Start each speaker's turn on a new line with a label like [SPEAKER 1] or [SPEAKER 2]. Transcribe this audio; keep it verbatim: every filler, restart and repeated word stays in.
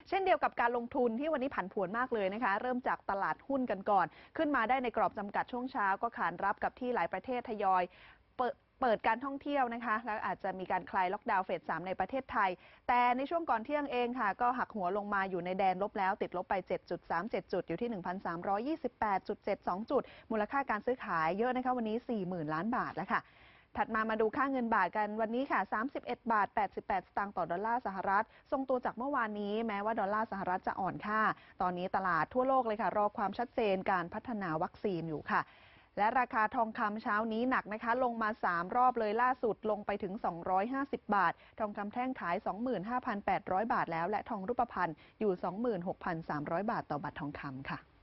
[SPEAKER 1] เช่นเดียวกับการลงทุนที่วันนี้ผันผวนมากเลยนะคะเริ่มจากตลาดหุ้นกันก่อนขึ้นมาได้ในกรอบจำกัดช่วงเช้าก็ขานรับกับที่หลายประเทศทยอยเปิดเปิดการท่องเที่ยวนะคะแล้วอาจจะมีการคลายล็อกดาวน์เฟสสามในประเทศไทยแต่ในช่วงก่อนเที่ยงเองค่ะก็หักหัวลงมาอยู่ในแดนลบแล้วติดลบไป เจ็ดจุดสามเจ็ด จุดอยู่ที่ หนึ่งพันสามร้อยยี่สิบแปดจุดเจ็ดสอง จุดมูลค่าการซื้อขายเยอะนะคะวันนี้ สี่หมื่น ล้านบาทแล้วค่ะถัดมามาดูค่าเงินบาทกันวันนี้ค่ะสามสิบเอ็ดบาทแปดสิบแปดสตางค์ต่อดอลลาร์สหรัฐทรงตัวจากเมื่อวานนี้แม้ว่าดอลลาร์สหรัฐจะอ่อนค่าตอนนี้ตลาดทั่วโลกเลยค่ะรอความชัดเจนการพัฒนาวัคซีนอยู่ค่ะและราคาทองคำเช้านี้หนักนะคะลงมาสามรอบเลยล่าสุดลงไปถึงสองร้อยห้าสิบบาททองคำแท่งขาย สองหมื่นห้าพันแปดร้อย บาทแล้วและทองรูปพรรณอยู่ สองหมื่นหกพันสามร้อย บาทต่อบาททองคำค่ะ